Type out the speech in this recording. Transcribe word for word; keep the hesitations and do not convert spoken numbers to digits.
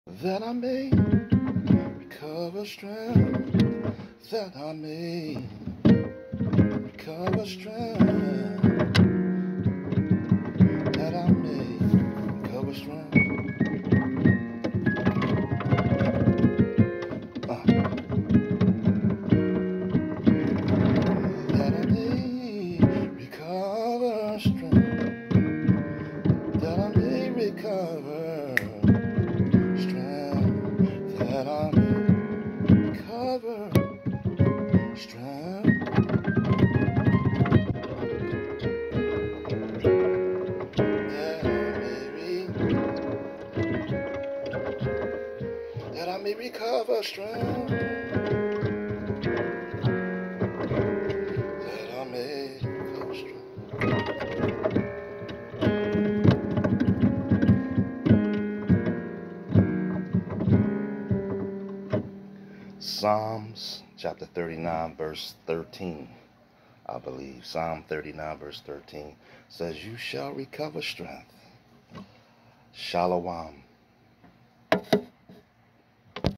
that I may recover strength, that I may recover strength, that I may recover strength. Uh, that I may recover strength, that I may recover strength, that I may recover strength. That I may recover strength, that I may recover strength. Psalms chapter thirty-nine verse thirteen, I believe. Psalm thirty-nine verse thirteen says, "You shall recover strength." Shalom.